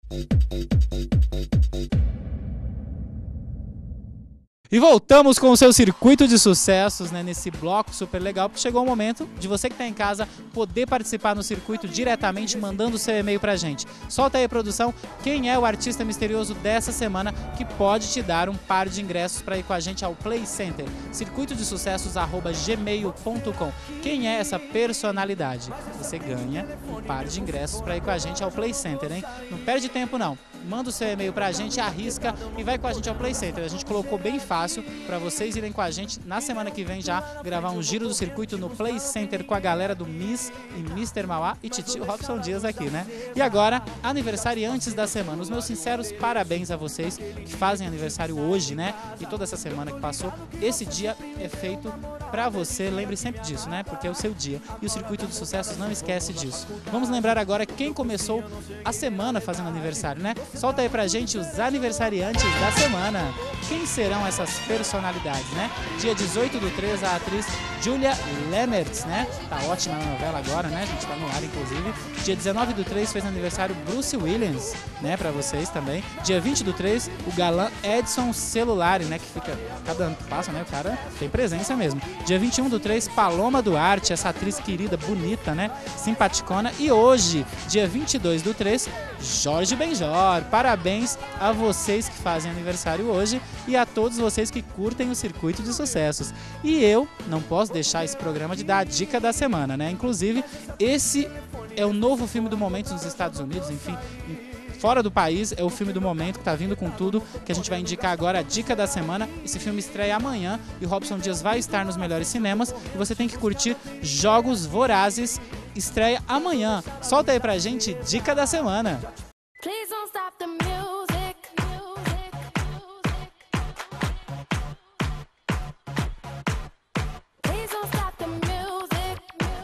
E voltamos com o seu circuito de sucessos, né, nesse bloco super legal, porque chegou o momento de você que está em casa poder participar no circuito diretamente, mandando o seu e-mail pra gente. Solta aí, produção, quem é o artista misterioso dessa semana que pode te dar um par de ingressos para ir com a gente ao Play Center, circuitodesucessos@gmail.com. Quem é essa personalidade? Você ganha um par de ingressos para ir com a gente ao Play Center, hein? Não perde tempo não. Manda o seu e-mail pra gente, arrisca e vai com a gente ao Play Center. A gente colocou bem fácil para vocês irem com a gente na semana que vem já gravar um giro do circuito no Play Center com a galera do Miss e Mr. Mauá e Titio Robson Dias aqui, né? E agora, aniversariantes da semana. Os meus sinceros parabéns a vocês que fazem aniversário hoje, né? E toda essa semana que passou. Esse dia é feito pra você, lembre sempre disso, né? Porque é o seu dia. E o Circuito dos Sucessos não esquece disso. Vamos lembrar agora quem começou a semana fazendo aniversário, né? Solta aí pra gente os aniversariantes da semana. Quem serão essas personalidades, né? Dia 18/3, a atriz Julia Lemmertz, né? Tá ótima na novela agora, né? A gente tá no ar, inclusive. Dia 19/3 fez aniversário Bruce Williams, né? Pra vocês também. Dia 20/3, o galã Edson Celulari, né? Que fica, cada ano que passa, né? O cara tem presença mesmo. Dia 21/3, Paloma Duarte, essa atriz querida, bonita, né? Simpaticona. E hoje, dia 22/3, Jorge Benjor. Parabéns a vocês que fazem aniversário hoje e a todos vocês que curtem o Circuito de Sucessos. E eu não posso deixar esse programa de dar a dica da semana, né? Inclusive, esse é o novo filme do momento nos Estados Unidos, enfim, fora do país, é o filme do momento que tá vindo com tudo, que a gente vai indicar agora a dica da semana. Esse filme estreia amanhã e o Robson Dias vai estar nos melhores cinemas e você tem que curtir Jogos Vorazes, estreia amanhã. Solta aí pra gente, dica da semana. Please don't stop the music. Please don't stop the music.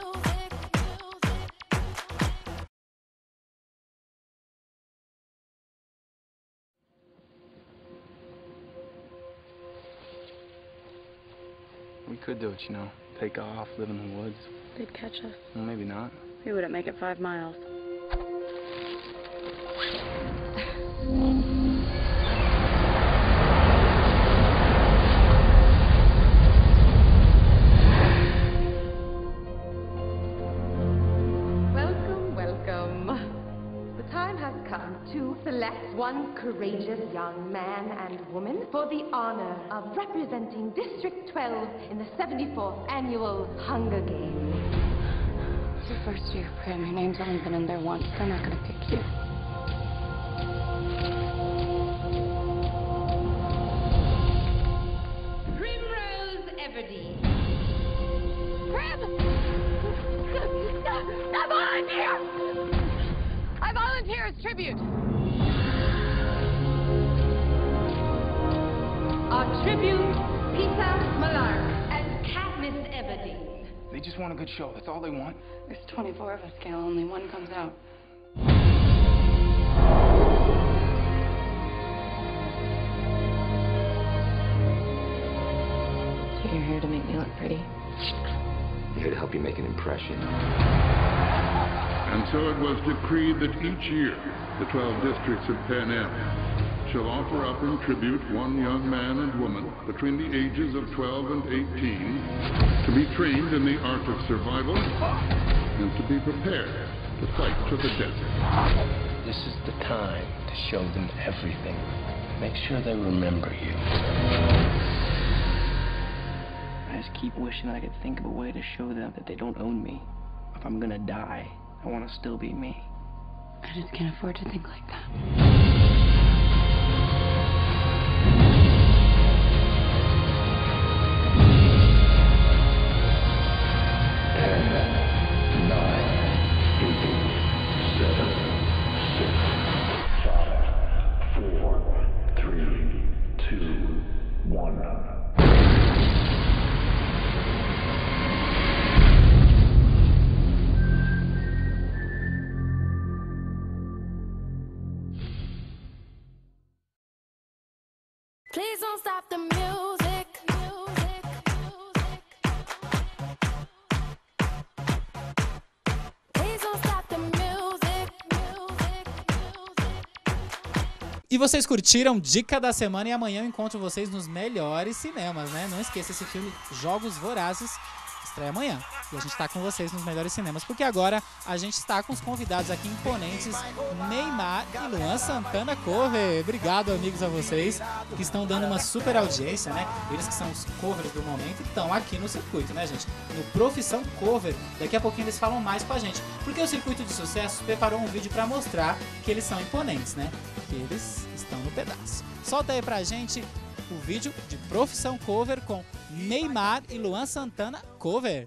We could do it, you know. Take off, live in the woods. They'd catch us. Well, maybe not. We wouldn't make it 5 miles. Welcome, welcome. The time has come to select one courageous young man and woman for the honor of representing District 12 in the 74th Annual Hunger Games. It's your first year, Prim. Your name's only been in there once. They're not gonna pick you. Primrose Everdeen. Prim! I volunteer! I volunteer as tribute! Our tribute, Peter Millark as Katniss Everdeen. They just want a good show. That's all they want. There's 24 of us, Gail. Only one comes out. So you're here to make me look pretty? I'm here to help you make an impression. And so it was decreed that each year the 12 districts of Pan Am shall offer up in tribute one young man and woman between the ages of 12 and 18 to be trained in the art of survival and to be prepared to fight to the death. This is the time to show them everything. Make sure they remember you. I just keep wishing I could think of a way to show them that they don't own me. If I'm gonna die, I want to still be me. I just can't afford to think like that. 1. Please don't stop the music. Please don't stop the music. E vocês curtiram Dica da Semana, e amanhã eu encontro vocês nos melhores cinemas, né? Não esqueça, esse filme Jogos Vorazes estreia amanhã. E a gente tá com vocês nos melhores cinemas, porque agora a gente está com os convidados aqui imponentes, Neymar e Luan Santana Cover. Obrigado, amigos, a vocês que estão dando uma super audiência, né? Eles que são os covers do momento estão aqui no circuito, né, gente? No Profissão Cover. Daqui a pouquinho eles falam mais com a gente, porque o Circuito de Sucesso preparou um vídeo para mostrar que eles são imponentes, né? Que eles estão no pedaço. Solta aí pra gente o vídeo de Profissão Cover com Neymar e Luan Santana Cover.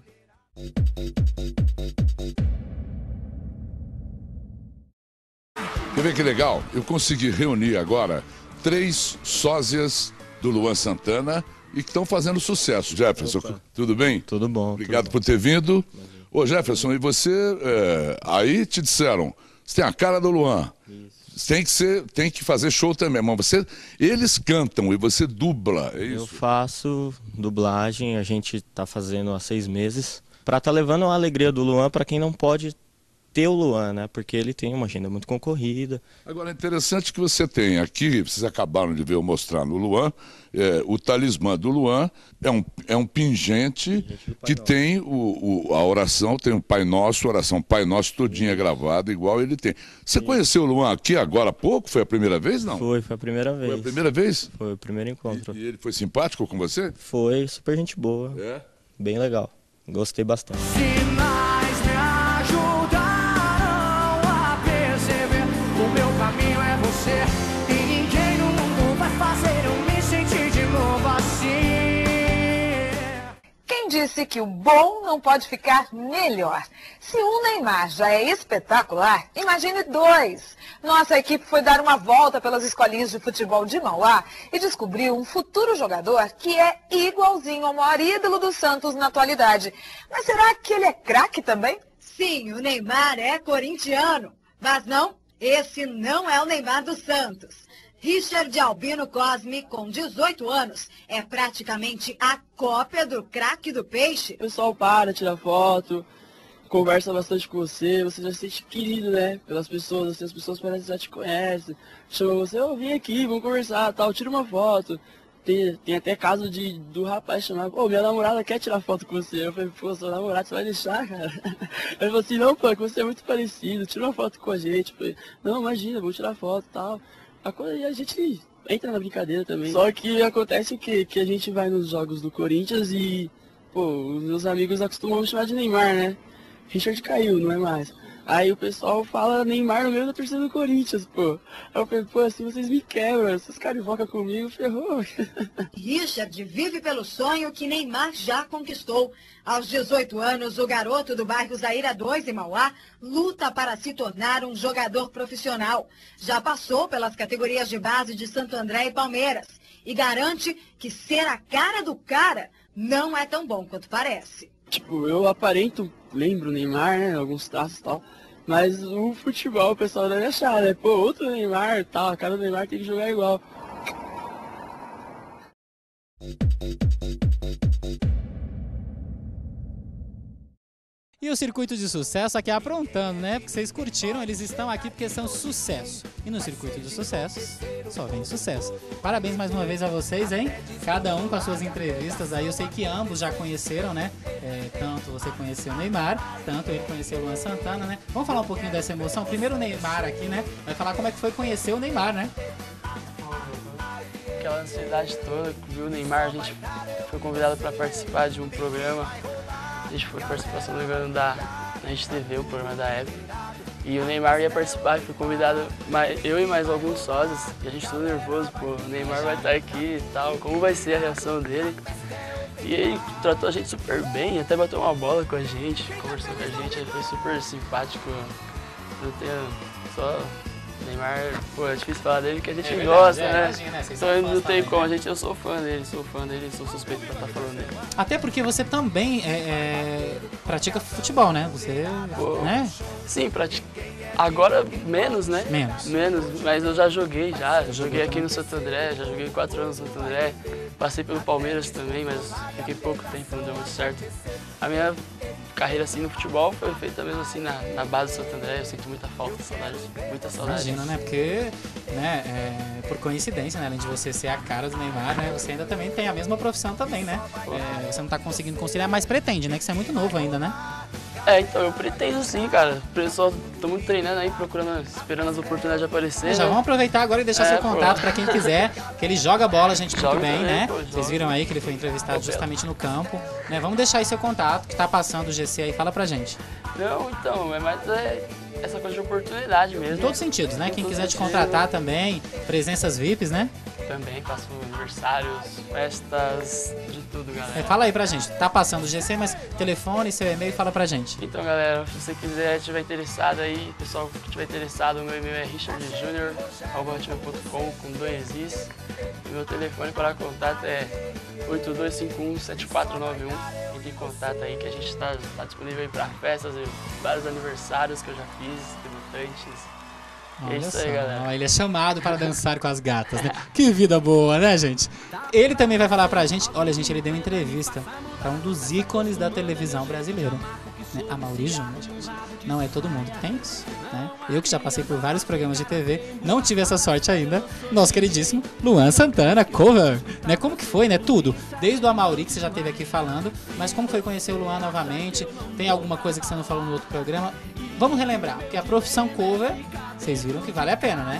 Quer ver que legal? Eu consegui reunir agora 3 sósias do Luan Santana e que estão fazendo sucesso. Jefferson, tudo bem? Tudo bom. Obrigado por ter vindo. Ô Jefferson, e você, aí te disseram, você tem a cara do Luan. Tem que fazer show também, mas eles cantam e você dubla, é isso? Eu faço dublagem, a gente tá fazendo há 6 meses, para tá levando a alegria do Luan para quem não pode ter o Luan, né? Porque ele tem uma agenda muito concorrida. Agora, é interessante que você tem aqui, vocês acabaram de ver eu mostrar no Luan, o talismã do Luan é um pingente que tem a oração, tem o Pai Nosso, a oração Pai Nosso todinha gravada, igual ele tem. Você conheceu o Luan aqui agora há pouco? Foi a primeira vez, não? Foi a primeira vez. Foi a primeira vez? Foi o primeiro encontro. E ele foi simpático com você? Foi, super gente boa. É? Bem legal. Gostei bastante. Sinais me ajudarão a perceber o meu caminho é você e ninguém no mundo vai fazer eu me sentir de novo assim. Quem disse que o bom não pode ficar melhor? Se um Neymar já é espetacular, imagine 2. Nossa equipe foi dar uma volta pelas escolinhas de futebol de Mauá e descobriu um futuro jogador que é igualzinho ao maior ídolo do Santos na atualidade. Mas será que ele é craque também? Sim, o Neymar é corintiano. Mas não, esse não é o Neymar do Santos. Richard Albino Cosme, com 18 anos, é praticamente a cópia do craque do Peixe. O pessoal para, tira foto, conversa bastante com você já se sente querido, né? Pelas pessoas, assim, as pessoas parecem que já te conhecem. Chama você, vem aqui, vamos conversar, tal, tira uma foto. Tem até caso do rapaz chamar, minha namorada quer tirar foto com você. Eu falei, seu namorado, você vai deixar, cara? Ele falou assim, não, pô, que você é muito parecido, tira uma foto com a gente. Eu falei, não, imagina, vou tirar foto e tal. E a gente entra na brincadeira também. Só que acontece o quê? Que a gente vai nos jogos do Corinthians e, os meus amigos acostumam me chamar de Neymar, né? Richard caiu, não é mais. Aí o pessoal fala Neymar no meio da torcida do Corinthians, pô. Aí eu falei, assim vocês me quebram, vocês carivocam comigo, ferrou. Richard vive pelo sonho que Neymar já conquistou. Aos 18 anos, o garoto do bairro Zaira 2, em Mauá, luta para se tornar um jogador profissional. Já passou pelas categorias de base de Santo André e Palmeiras. E garante que ser a cara do cara não é tão bom quanto parece. Eu aparento, lembro o Neymar, né, alguns traços e tal, mas o futebol o pessoal deve achar, né, outro Neymar tal, a cara do Neymar tem que jogar igual. E o Circuito de Sucesso aqui aprontando, né? Porque vocês curtiram, eles estão aqui porque são sucesso. E no Circuito de Sucessos, só vem sucesso. Parabéns mais uma vez a vocês, hein? Cada um com as suas entrevistas aí. Eu sei que ambos já conheceram, né? Tanto você conheceu o Neymar, tanto ele conheceu o Luan Santana, né? Vamos falar um pouquinho dessa emoção. Primeiro o Neymar aqui, né? Vai falar como é que foi conhecer o Neymar, né? Aquela ansiedade toda, viu o Neymar, a gente foi convidado para participar de um programa. A gente foi participar, se não me engano, na Rede TV, o programa da época. E o Neymar ia participar, foi convidado, eu e mais alguns sócios. E a gente todo nervoso, o Neymar vai estar aqui e tal, como vai ser a reação dele. E ele tratou a gente super bem, até bateu uma bola com a gente, conversou com a gente, ele foi super simpático. Eu tenho só... Neymar, é difícil falar dele que a gente gosta, né? Imagina, então não tem como, eu sou fã dele, sou suspeito pra estar falando dele. Até porque você também pratica futebol, né? Você, né? Sim, agora menos, né? Menos, mas eu já joguei joguei aqui no Santo André, já joguei 4 anos no Santo André, passei pelo Palmeiras também, mas fiquei pouco tempo, não deu muito certo. A minha carreira assim no futebol foi feita mesmo assim na base do Santo André, eu sinto muita falta, muita saudade. Imagina, né? Porque né, por coincidência, né, além de você ser a cara do Neymar, né, você ainda também tem a mesma profissão também, né? Você não tá conseguindo conciliar, mas pretende, né, que você é muito novo ainda, né? Então, eu pretendo sim, cara. O pessoal, estamos treinando aí, procurando, esperando as oportunidades de aparecer. Já vamos aproveitar agora e deixar seu contato para quem quiser, que ele joga bola, gente, muito bem, né? Vocês viram aí que ele foi entrevistado justamente no campo, né? Vamos deixar aí seu contato, que tá passando o GC aí, fala pra gente. Não, então, é mais essa coisa de oportunidade mesmo. Em todos os sentidos, né? Quem quiser te contratar também, presenças VIPs, né? Também faço aniversários, festas, de tudo, galera. Fala aí pra gente, tá passando o GC, mas telefone, seu e-mail, fala pra gente. Então, galera, se você quiser, tiver interessado aí, pessoal que tiver interessado, meu e-mail é richardjunior@hotmail.com com 2 Is. E meu telefone para contato é 8251-7491. Entre em contato aí que a gente tá disponível aí pra festas e vários aniversários que eu já fiz, debutantes. Olha isso só, aí, galera. Ele é chamado para dançar com as gatas, né? Que vida boa, né, gente? Ele também vai falar pra gente, olha, gente, ele deu uma entrevista para um dos ícones da televisão brasileira, né? Amaury Júnior, gente. Não é todo mundo que tem isso, né? Eu que já passei por vários programas de TV, não tive essa sorte ainda. Nosso queridíssimo Luan Santana, cover, né? Como que foi, né? Tudo. Desde o Amaury, que você já esteve aqui falando, mas como foi conhecer o Luan novamente? Tem alguma coisa que você não falou no outro programa? Vamos relembrar, porque a profissão cover, vocês viram que vale a pena, né?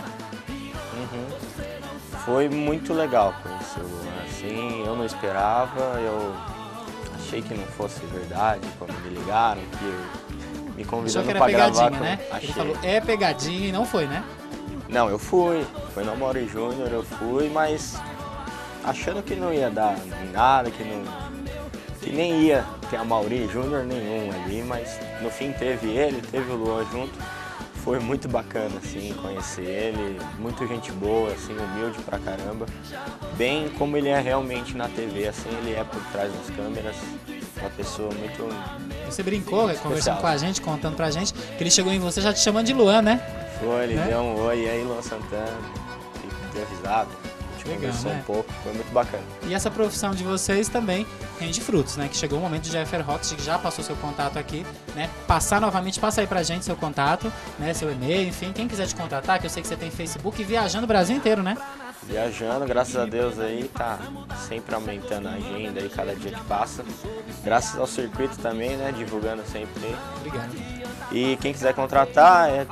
Foi muito legal conhecer o Luan, assim, eu não esperava, eu achei que não fosse verdade quando me ligaram, que me convidando pra gravar. Né? Achei. Ele falou, é pegadinha e não foi, né? Não, eu fui, foi no Amaury Júnior, eu fui, mas achando que não ia dar em nada, que nem ia ter Amaury Júnior nenhum ali, mas no fim teve ele, teve o Luan junto. Foi muito bacana, assim, conhecer ele, muito gente boa, assim, humilde pra caramba. Bem como ele é realmente na TV, assim, ele é por trás das câmeras, uma pessoa muito... Você brincou, conversando com a gente, contando pra gente, que ele chegou em você já te chamando de Luan, né? Foi, ele deu um oi, e aí Luan Santana, e deu risada. Conversou um pouco, foi muito bacana. E essa profissão de vocês também rende frutos, né? Que chegou o momento de Jeffer Rock, que já passou seu contato aqui, né? Passar novamente, passa aí pra gente seu contato, né? Seu e-mail, enfim, quem quiser te contratar, que eu sei que você tem Facebook, viajando o Brasil inteiro, né? Viajando, graças a Deus aí, tá sempre aumentando a agenda aí, cada dia que passa. Graças ao circuito também, né? Divulgando sempre aí. Obrigado. E quem quiser contratar é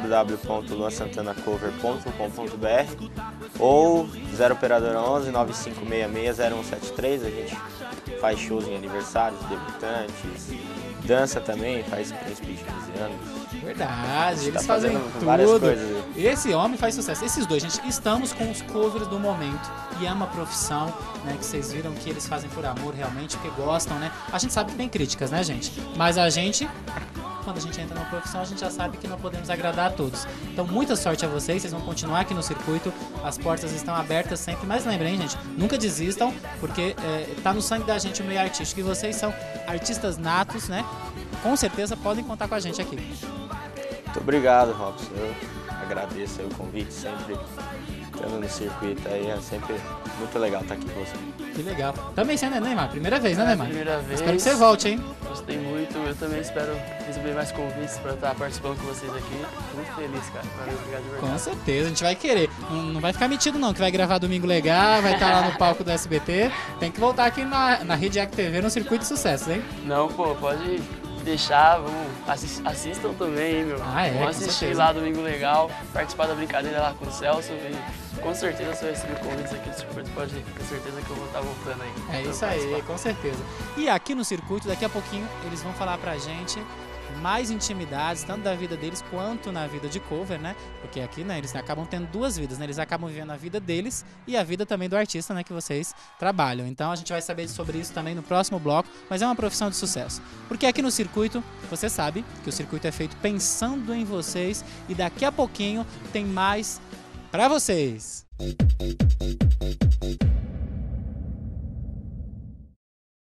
www.luansantanacover.com.br ou 0 operadora 11 9566 0173. A gente faz shows em aniversários, debutantes, dança também, faz príncipe de 15 anos. Verdade, eles tá fazem tudo. Várias coisas. Esse homem faz sucesso. Esses dois, gente, estamos com os covers do momento. E é uma profissão, né, que vocês viram que eles fazem por amor realmente, porque gostam, né? A gente sabe que tem críticas, né, gente? Mas a gente... Quando a gente entra numa profissão, a gente já sabe que não podemos agradar a todos. Então, muita sorte a vocês vão continuar aqui no circuito, as portas estão abertas sempre. Mas lembrem, gente, nunca desistam, porque tá no sangue da gente o meio artístico. E vocês são artistas natos, né? Com certeza podem contar com a gente aqui. Muito obrigado, Robson. Eu agradeço aí o convite, sempre estando no circuito aí, é sempre muito legal estar aqui com você. Que legal. Também você, né, Neymar? Primeira vez, né, Neymar? Primeira vez. Espero que você volte, hein? Gostei muito, eu também espero receber mais convites para estar participando com vocês aqui. Tô muito feliz, cara. Valeu, obrigado de verdade. Com certeza, a gente vai querer. Não vai ficar metido não, que vai gravar Domingo Legal, vai estar lá no palco do SBT. Tem que voltar aqui na Rede Ec TV no circuito de sucesso, hein? Não, pô, pode deixar, assistam também, hein, meu. Vamos assistir lá Domingo Legal, participar da brincadeira lá com o Celso e com certeza você vai receber convites aqui do circuito, pode ter certeza que eu vou estar voltando aí. É isso aí, com certeza. E aqui no circuito, daqui a pouquinho, eles vão falar pra gente mais intimidades, tanto da vida deles quanto na vida de cover, né? Porque aqui, né, eles acabam tendo duas vidas, né? Eles acabam vivendo a vida deles e a vida também do artista, né, que vocês trabalham. Então a gente vai saber sobre isso também no próximo bloco, mas é uma profissão de sucesso. Porque aqui no circuito, você sabe que o circuito é feito pensando em vocês e daqui a pouquinho tem mais pra vocês.